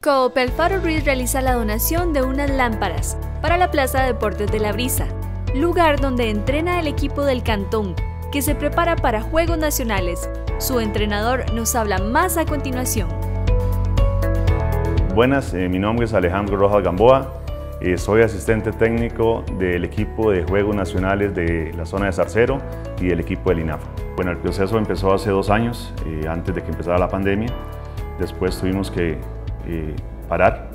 Coop Alfaro Ruiz realiza la donación de unas lámparas para la Plaza de Deportes de La Brisa, lugar donde entrena el equipo del cantón, que se prepara para Juegos Nacionales. Su entrenador nos habla más a continuación. Buenas, mi nombre es Alejandro Rojas Gamboa, soy asistente técnico del equipo de Juegos Nacionales de la zona de Zarcero y del equipo del INAFA. Bueno, el proceso empezó hace 2 años, antes de que empezara la pandemia. Después tuvimos que parar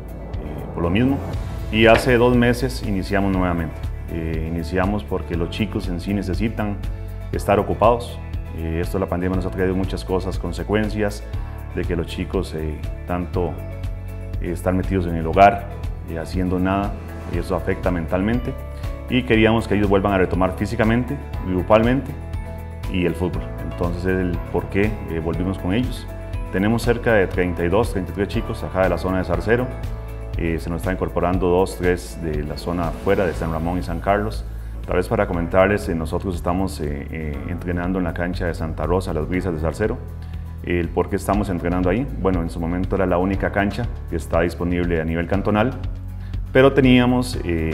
por lo mismo y hace 2 meses iniciamos nuevamente. Iniciamos porque los chicos en sí necesitan estar ocupados. Esto de la pandemia nos ha traído muchas cosas, consecuencias de que los chicos tanto están metidos en el hogar, haciendo nada, y eso afecta mentalmente, y queríamos que ellos vuelvan a retomar físicamente, grupalmente, y el fútbol. Entonces es el por qué volvimos con ellos. Tenemos cerca de 32, 33 chicos acá de la zona de Zarcero. Se nos están incorporando 2, 3 de la zona afuera de San Ramón y San Carlos. Tal vez para comentarles, nosotros estamos entrenando en la cancha de Santa Rosa, Las Brisas de Zarcero. El por qué estamos entrenando ahí, bueno, en su momento era la única cancha que está disponible a nivel cantonal, pero teníamos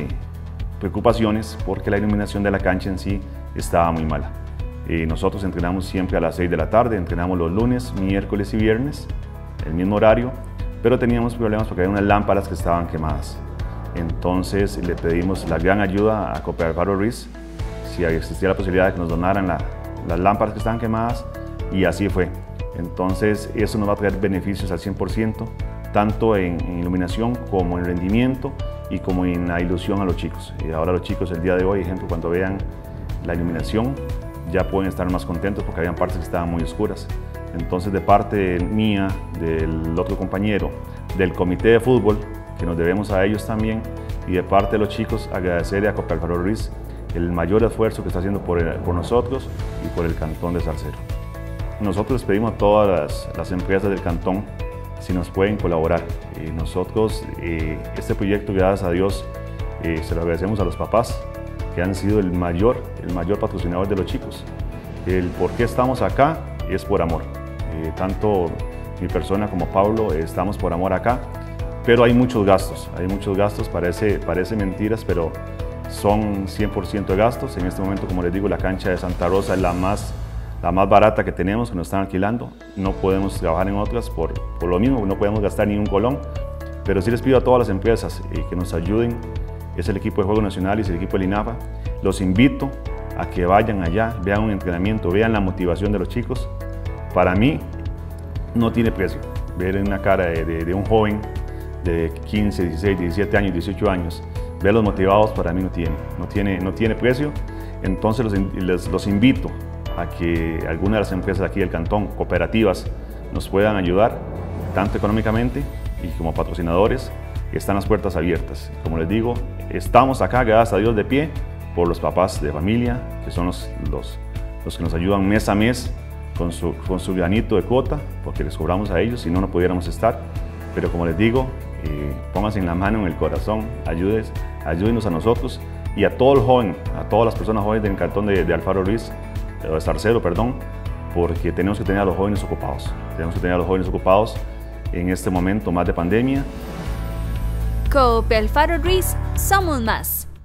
preocupaciones porque la iluminación de la cancha en sí estaba muy mala. Nosotros entrenamos siempre a las 6 de la tarde, entrenamos los lunes, miércoles y viernes, el mismo horario, pero teníamos problemas porque había unas lámparas que estaban quemadas. Entonces le pedimos la gran ayuda a Coop Alfaro Ruiz, si existía la posibilidad de que nos donaran las lámparas que estaban quemadas, y así fue. Entonces eso nos va a traer beneficios al 100%, tanto en iluminación como en rendimiento y como en la ilusión a los chicos. Ahora los chicos el día de hoy, ejemplo, cuando vean la iluminación, ya pueden estar más contentos porque habían partes que estaban muy oscuras. Entonces de parte mía, del otro compañero, del comité de fútbol, que nos debemos a ellos también, y de parte de los chicos, agradecerle a Coop Alfaro Ruiz el mayor esfuerzo que está haciendo por nosotros y por el cantón de Zarcero. Nosotros les pedimos a todas las empresas del cantón si nos pueden colaborar. Nosotros, este proyecto, gracias a Dios, se lo agradecemos a los papás, que han sido el mayor patrocinador de los chicos. El por qué estamos acá es por amor. Tanto mi persona como Pablo estamos por amor acá, pero hay muchos gastos, parece mentiras, pero son 100% de gastos. En este momento, como les digo, la cancha de Santa Rosa es la más barata que tenemos, que nos están alquilando. No podemos trabajar en otras por lo mismo, no podemos gastar ni un colón, pero sí les pido a todas las empresas que nos ayuden. Es el equipo de Juegos Nacionales y el equipo del INAFA. Los invito a que vayan allá, vean un entrenamiento, vean la motivación de los chicos. Para mí no tiene precio ver en una cara de un joven de 15, 16, 17 años, 18 años, verlos motivados. Para mí no tiene precio. Entonces los invito a que algunas de las empresas aquí del cantón, cooperativas, nos puedan ayudar, tanto económicamente y como patrocinadores. Están las puertas abiertas. Como les digo, estamos acá, gracias a Dios, de pie, por los papás de familia, que son los que nos ayudan mes a mes con su granito de cuota, porque les cobramos a ellos, si no, no pudiéramos estar. Pero como les digo, pónganse en la mano, en el corazón, ayúdenos a nosotros y a todo el joven, a todas las personas jóvenes del cantón de Alfaro Ruiz, de Zarcero, perdón, porque tenemos que tener a los jóvenes ocupados. Tenemos que tener a los jóvenes ocupados en este momento más de pandemia. Coop Alfaro Ruiz, somos más.